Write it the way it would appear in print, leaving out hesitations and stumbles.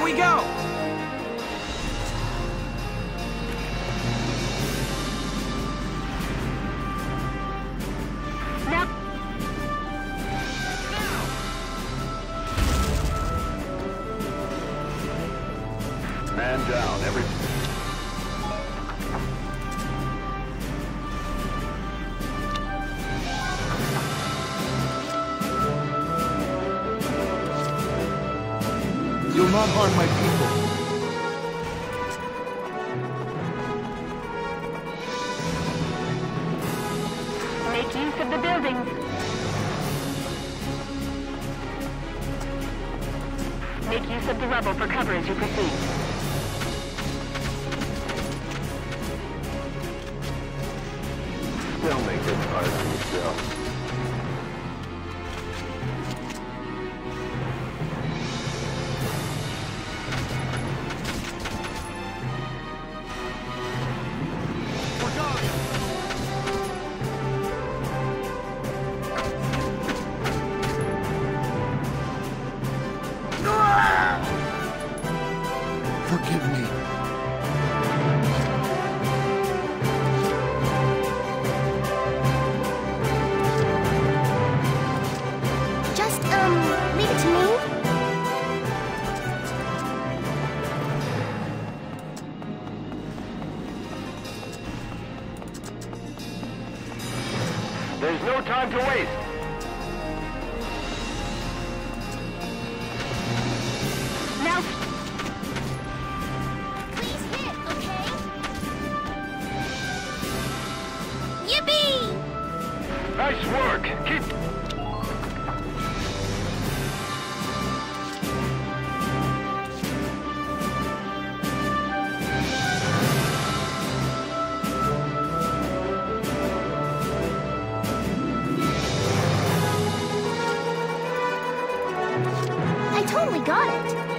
we go! Man down, every... You'll not harm my people. Make use of the buildings. Make use of the rubble for cover as you proceed. Don't make it hard on yourself. Forgive me. Just, leave it to me. There's no time to waste. Now, Please hit, okay? Yippee! Nice work. Keep... I totally got it.